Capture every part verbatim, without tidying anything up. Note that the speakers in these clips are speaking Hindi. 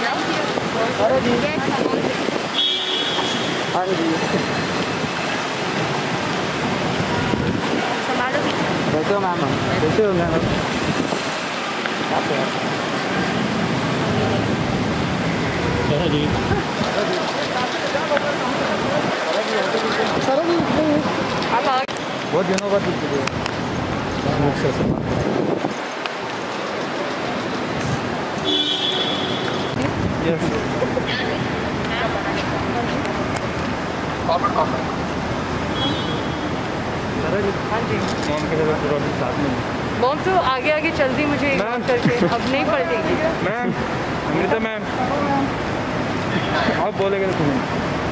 अरे जी हाँ जी कैसे हो मैम कैसे हो मैम सारा जी सारा जी बहुत दिनों बाद यस बॉम तो आगे आगे चलती मुझे इग्नोर करके अब नहीं पलटेगी। मैम अमृता मैम आप बोलेंगे तो सुनिए।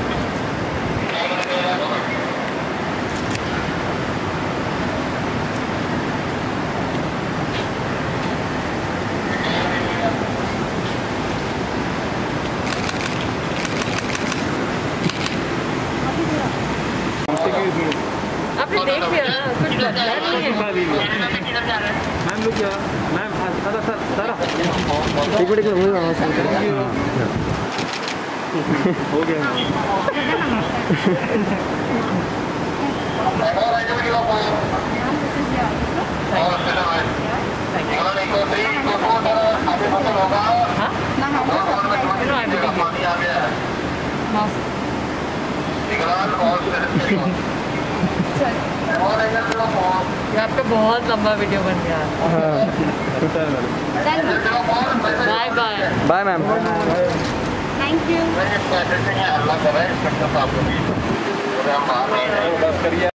आपने देख लिया ना कुछ बदला नहीं है। मैम रुक जा मैम सारा सारा एक मिनट हो गया हो गया ये आपका बहुत लंबा वीडियो बन गया। Bye bye bye ma'am thank you.